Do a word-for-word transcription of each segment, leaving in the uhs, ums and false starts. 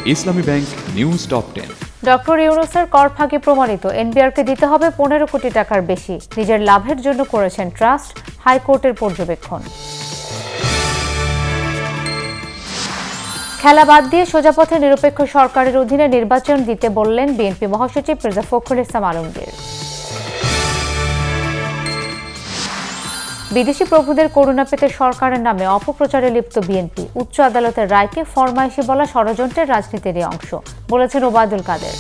ইসলামী bank news top ten. Doctor ইউনূসের কর ফাঁকি প্রমাণিত, এনবিআরকে দিতে হবে পনেরো কোটি টাকার বেশি। নিজের লাভের জন্য করেছেন ট্রাস্ট, হাইকোর্টের পর্যবেক্ষণ। খেলা বাদ দিয়ে সোজাপথে নিরপেক্ষ সরকারের অধীনে নির্বাচন দিতে বললেন বিএনপি মহাসচিব মির্জা ফখরুল ইসলাম আলমগীর। বিদেশি প্রভুদের করুণা পেতে সরকারের নামে অপপ্রচারে লিপ্ত বিএনপি, উচ্চ আদালতের রায়কে ফরমাইশি বলা ষড়যন্ত্রের রাজনীতিরই অংশ, বলেছেন ওবায়দুল কাদের।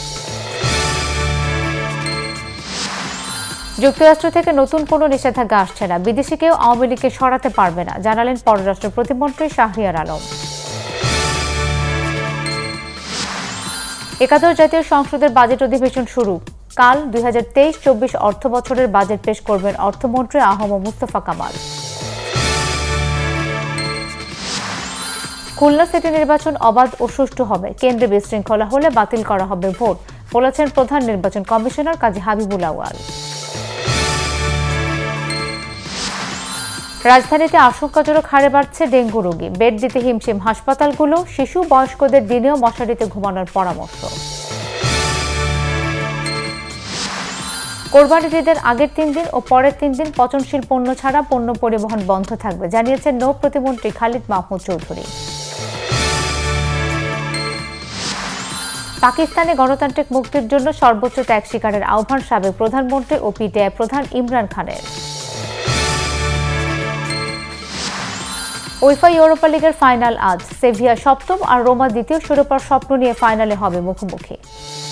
যুক্তরাষ্ট্র থেকে নতুন কোনো নিষেধাজ্ঞা আসছে না, বিদেশি কেউ আওয়ামী লীগকে সরাতে পারবে না, জানালেন পররাষ্ট্র প্রতিমন্ত্রী শাহরিয়ার আলম। একাদশ জাতীয় সংসদের বাজেট অধিবেশন শুরু। কাল দুই হাজার তেইশ চব্বিশ অর্থ বছরের বাজেট পেশ করবেন অর্থমন্ত্রী আহম মুস্তফা কামাল। খুলনা সিটি নির্বাচন অবাধ ও সুষ্ঠু হবে, কেন্দ্রে বিশৃঙ্খলা হলে বাতিল করা হবে ভোট, বলেছেন প্রধান নির্বাচন কমিশনার কাজী হাবিবুল আউয়াল। রাজধানীতে আশঙ্কাজনক হারে বাড়ছে ডেঙ্গু রোগী, বেড দিতে হিমশিম হাসপাতালগুলো, শিশু বয়স্কদের দিনেও মশারিতে ঘুমানোর পরামর্শ। কোরবানির ঈদের আগের তিন দিন ও পরের তিন দিন পচনশীল পণ্য ছাড়া পণ্য পরিবহন বন্ধ থাকবে, জানিয়েছেন নৌ প্রতিমন্ত্রী খালিদ মাহমুদ চৌধুরী। পাকিস্তানে গণতান্ত্রিক মুক্তির জন্য সর্বোচ্চ ত্যাগ স্বীকারের আহ্বান সাবেক প্রধানমন্ত্রী ও পিটিআই প্রধান ইমরান খানের। উয়েফা ইউরোপা লিগের ফাইনাল আজ, সেভিয়া সপ্তম আর রোমা দ্বিতীয় শিরোপার স্বপ্ন নিয়ে ফাইনালে হবে মুখোমুখি।